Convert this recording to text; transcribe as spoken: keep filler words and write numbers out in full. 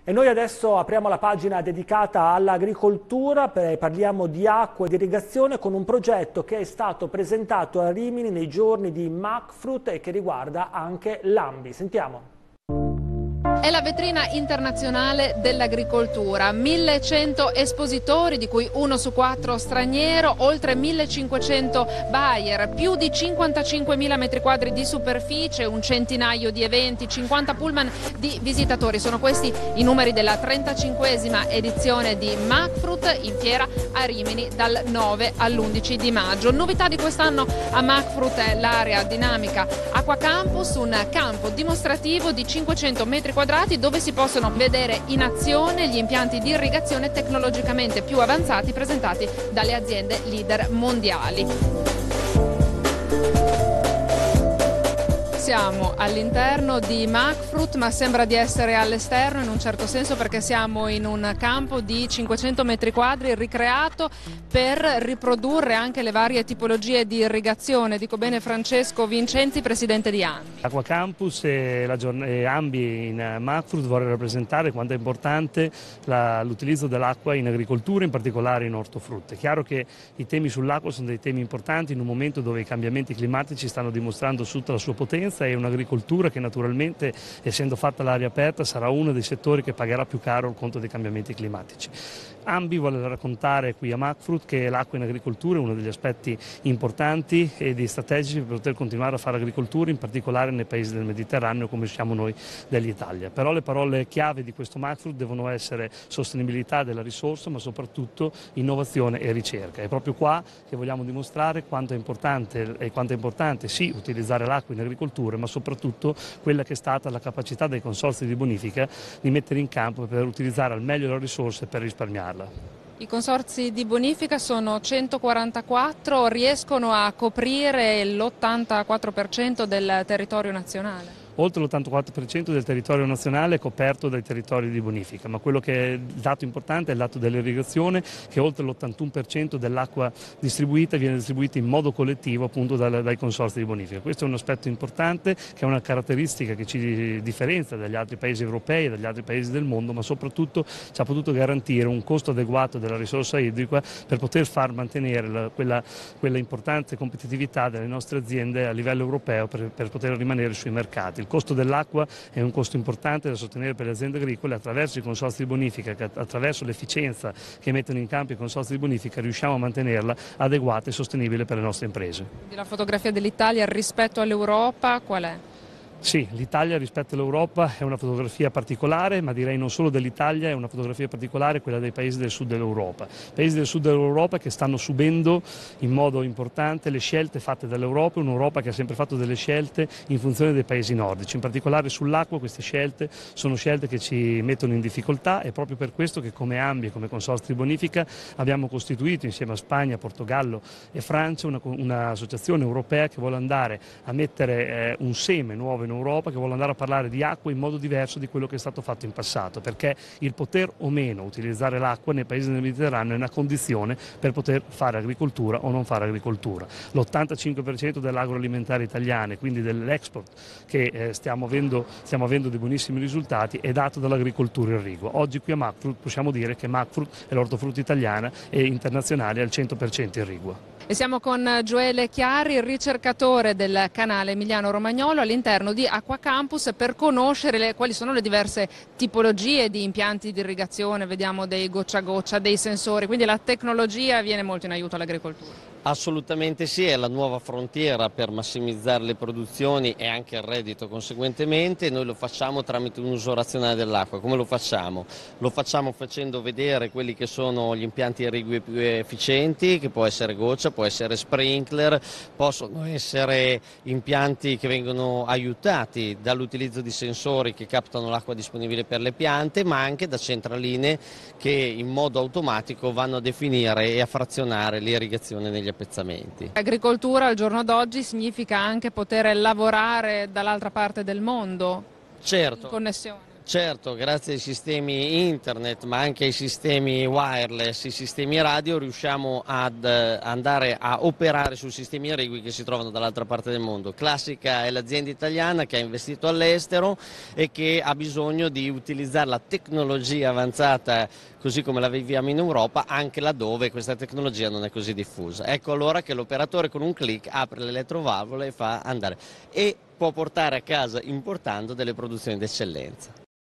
E noi adesso apriamo la pagina dedicata all'agricoltura, parliamo di acqua e di irrigazione con un progetto che è stato presentato a Rimini nei giorni di Macfrut e che riguarda anche l'Ambi. Sentiamo. È la vetrina internazionale dell'agricoltura, millecento espositori, di cui uno su quattro straniero, oltre millecinquecento buyer, più di cinquantacinquemila metri quadri di superficie, un centinaio di eventi, cinquanta pullman di visitatori. Sono questi i numeri della trentacinquesima edizione di Macfrut in fiera a Rimini dal nove all'undici di maggio. Novità di quest'anno a Macfrut è l'area dinamica Acqua Campus, un campo dimostrativo di cinquecento metri quadrati dove si possono vedere in azione gli impianti di irrigazione tecnologicamente più avanzati presentati dalle aziende leader mondiali. Siamo all'interno di Macfrut, ma sembra di essere all'esterno in un certo senso, perché siamo in un campo di cinquecento metri quadri ricreato per riprodurre anche le varie tipologie di irrigazione. Dico bene, Francesco Vincenzi, presidente di Ambi. Acqua Campus e, la e Ambi in Macfrut vorrei rappresentare quanto è importante l'utilizzo dell'acqua in agricoltura, in particolare in ortofrutta. È chiaro che i temi sull'acqua sono dei temi importanti in un momento dove i cambiamenti climatici stanno dimostrando tutta la sua potenza, e un'agricoltura che naturalmente, essendo fatta all'aria aperta, sarà uno dei settori che pagherà più caro il conto dei cambiamenti climatici. Ambi vuole raccontare qui a Macfrut che l'acqua in agricoltura è uno degli aspetti importanti e strategici per poter continuare a fare agricoltura, in particolare nei paesi del Mediterraneo come siamo noi dell'Italia. Però le parole chiave di questo Macfrut devono essere sostenibilità della risorsa, ma soprattutto innovazione e ricerca. È proprio qua che vogliamo dimostrare quanto è importante, e quanto è importante sì utilizzare l'acqua in agricoltura, ma soprattutto quella che è stata la capacità dei consorzi di bonifica di mettere in campo per utilizzare al meglio le risorse per risparmiarla. I consorzi di bonifica sono centoquarantaquattro, riescono a coprire l'ottantaquattro per cento del territorio nazionale? Oltre l'ottantaquattro per cento del territorio nazionale è coperto dai territori di bonifica, ma quello che è il dato importante è il dato dell'irrigazione, che oltre l'ottantuno per cento dell'acqua distribuita viene distribuita in modo collettivo appunto dai, dai consorzi di bonifica. Questo è un aspetto importante, che è una caratteristica che ci differenzia dagli altri paesi europei e dagli altri paesi del mondo, ma soprattutto ci ha potuto garantire un costo adeguato della risorsa idrica per poter far mantenere la, quella, quella importante competitività delle nostre aziende a livello europeo per, per poter rimanere sui mercati. Il costo dell'acqua è un costo importante da sostenere per le aziende agricole. Attraverso i consorzi di bonifica, attraverso l'efficienza che mettono in campo i consorzi di bonifica, riusciamo a mantenerla adeguata e sostenibile per le nostre imprese. Quindi la fotografia dell'Italia rispetto all'Europa qual è? Sì, l'Italia rispetto all'Europa è una fotografia particolare, ma direi non solo dell'Italia, è una fotografia particolare quella dei paesi del sud dell'Europa. Paesi del sud dell'Europa che stanno subendo in modo importante le scelte fatte dall'Europa, un'Europa che ha sempre fatto delle scelte in funzione dei paesi nordici. In particolare sull'acqua queste scelte sono scelte che ci mettono in difficoltà, e proprio per questo che come Ambi e come consorzi di bonifica abbiamo costituito insieme a Spagna, Portogallo e Francia un'associazione una europea che vuole andare a mettere eh, un seme nuovo in Europa, che vuole andare a parlare di acqua in modo diverso di quello che è stato fatto in passato, perché il poter o meno utilizzare l'acqua nei paesi del Mediterraneo è una condizione per poter fare agricoltura o non fare agricoltura. L'ottantacinque per cento dell'agroalimentare italiano, quindi dell'export che eh, stiamo, avendo, stiamo avendo dei buonissimi risultati, è dato dall'agricoltura irrigua. Oggi qui a Macfrut possiamo dire che Macfrut è l'ortofrutta italiana e internazionale al cento per cento irrigua. E siamo con Gioele Chiari, il ricercatore del canale Emiliano Romagnolo all'interno di Acqua Campus, per conoscere le, quali sono le diverse tipologie di impianti di irrigazione. Vediamo dei goccia a goccia, dei sensori, quindi la tecnologia viene molto in aiuto all'agricoltura. Assolutamente sì, è la nuova frontiera per massimizzare le produzioni e anche il reddito conseguentemente. Noi lo facciamo tramite un uso razionale dell'acqua. Come lo facciamo? Lo facciamo facendo vedere quelli che sono gli impianti irrigui più efficienti, che può essere goccia, può essere sprinkler, possono essere impianti che vengono aiutati dall'utilizzo di sensori che captano l'acqua disponibile per le piante, ma anche da centraline che in modo automatico vanno a definire e a frazionare l'irrigazione negli appezzamenti. Agricoltura al giorno d'oggi significa anche poter lavorare dall'altra parte del mondo, certo. in connessione. Certo, grazie ai sistemi internet, ma anche ai sistemi wireless, ai sistemi radio, riusciamo ad andare a operare su sistemi irrigui che si trovano dall'altra parte del mondo. Classica è l'azienda italiana che ha investito all'estero e che ha bisogno di utilizzare la tecnologia avanzata, così come la viviamo in Europa, anche laddove questa tecnologia non è così diffusa. Ecco allora che l'operatore con un clic apre l'elettrovalvola e fa andare e può portare a casa, importando, delle produzioni d'eccellenza.